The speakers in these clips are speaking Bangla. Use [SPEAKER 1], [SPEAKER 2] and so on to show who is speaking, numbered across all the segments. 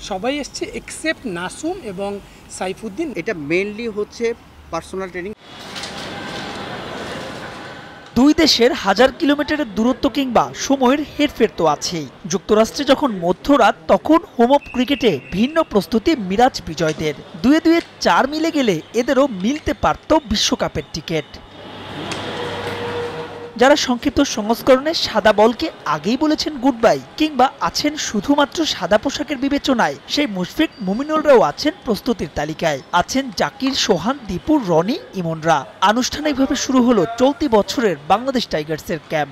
[SPEAKER 1] সবাই এসছে এক্সেপ্ট নাসুম এবং সাইফুদ্দিন।
[SPEAKER 2] এটা মেইনলি হচ্ছে পার্সোনাল ট্রেনিং।
[SPEAKER 3] দুই দেশের হাজার কিলোমিটারের দূরত্ব কিংবা সময়ের হেরফের তো আছেই। যুক্তরাষ্ট্রে যখন মধ্যরাত তখন হোম অফ ক্রিকেটে ভিন্ন প্রস্তুতি মিরাজ বিজয়দের। দুয়ে দুয়ে 4 মিলে গেলে এদেরও মিলতে পারত বিশ্বকাপের টিকিট। যারা সংক্ষিপ্ত সংস্করণে সাদা বলকে আগেই বলেছেন গুড বাই কিংবা আছেন শুধুমাত্র সাদা পোশাকের বিবেচনায়, সেই মুশফিক মুমিনুলরাও আছেন প্রস্তুতির তালিকায়। আছেন জাকির, সোহান, দীপু, রনি, ইমনরা। আনুষ্ঠানিকভাবে শুরু হলো চলতি বছরের বাংলাদেশ টাইগার্সের ক্যাম্প।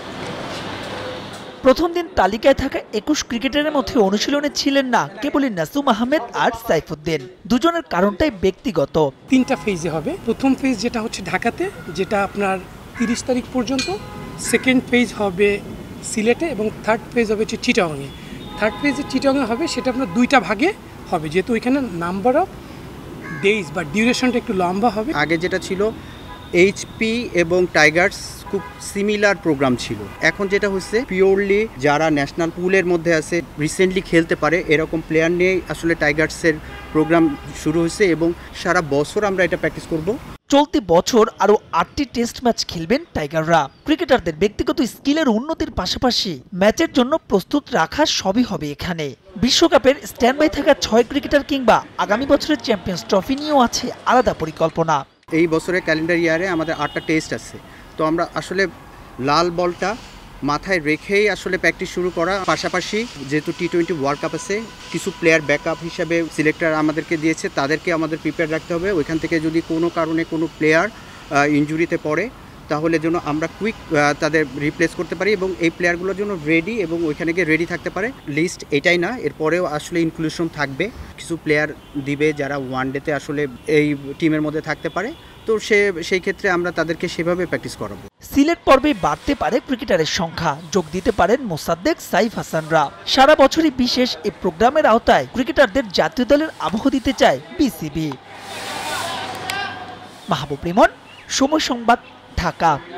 [SPEAKER 3] প্রথম দিন তালিকায় থাকা 21 ক্রিকেটারের মধ্যে অনুশীলনে ছিলেন না কেবলই নাসুম আহমেদ আর সাইফুদ্দিন। দুজনের কারণটাই ব্যক্তিগত।
[SPEAKER 1] 3টা ফেজে হবে। প্রথম ফেজ যেটা হচ্ছে ঢাকাতে, যেটা আপনার 30 তারিখ পর্যন্ত। সেকেন্ড ফেজ হবে সিলেটে এবং থার্ড ফেজ হবে হচ্ছে চিটাগংয়ে। থার্ড ফেজে চিটাগংয়ে হবে, সেটা আপনার 2টা ভাগে হবে, যেহেতু ওইখানে নাম্বার অফ ডেজ বা ডিউরেশনটা একটু লম্বা হবে।
[SPEAKER 2] আগে যেটা ছিল এইচপি এবং টাইগার্স খুব সিমিলার প্রোগ্রাম ছিল। এখন যেটা হচ্ছে পিওরলি যারা ন্যাশনাল পুলের মধ্যে আছে, রিসেন্টলি খেলতে পারে এরকম প্লেয়ার নিয়ে আসলে টাইগার্সের প্রোগ্রাম শুরু হয়েছে এবং সারা বছর আমরা এটা প্র্যাকটিস করব।
[SPEAKER 3] চলতি বছর আরো 8টি টেস্ট ম্যাচ খেলবেন টাইগাররা। ক্রিকেটারদের ব্যক্তিগত স্কিলের উন্নতির পাশাপাশি ম্যাচের জন্য প্রস্তুত রাখা সবই হবে এখানে। বিশ্বকাপের স্ট্যান্ড বাই থাকা 6 ক্রিকেটার কিংবা আগামী বছরের চ্যাম্পিয়ন্স ট্রফি নিয়েও আছে আলাদা পরিকল্পনা।
[SPEAKER 2] এই বছরের ক্যালেন্ডার ইয়ারে আমাদের 8টা টেস্ট আছে, তো আমরা আসলে লাল বলটা মাথায় রেখেই আসলে প্র্যাকটিস শুরু করা। পাশাপাশি যেহেতু টি20 ওয়ার্ল্ড কাপ আছে, কিছু প্লেয়ার ব্যাকআপ হিসাবে সিলেক্টর আমাদেরকে দিয়েছে, তাদেরকে আমাদের প্রিপেয়ার রাখতে হবে। ওইখান থেকে যদি কোনো কারণে কোনো প্লেয়ার ইনজুরিতে পড়ে তাহলে যেন আমরা কুইক তাদের রিপ্লেস করতে পারি এবং এই প্লেয়ারগুলোর জন্য রেডি এবং ওইখানে গিয়ে রেডি থাকতে পারে। লিস্ট এটাই না, এরপরেও আসলে ইনক্লুশন থাকবে। কিছু প্লেয়ার দিবে যারা ওয়ানডেতে আসলে এই টিমের মধ্যে থাকতে পারে, তো সেই ক্ষেত্রে আমরা তাদেরকে সেভাবে প্র্যাকটিস করাবো।
[SPEAKER 3] সিলেট পর্বে বাড়তে পারে ক্রিকেটারের সংখ্যা, যোগ দিতে পারেন মোসাদ্দেক, সাইফ হাসানরা। সারা বছরই বিশেষ এই প্রোগ্রামের আওতায় ক্রিকেটারদের জাতীয় দলের আবহ দিতে চায় বিসিবি। মাহবুব রিমন, সময় সংবাদ, ঢাকা।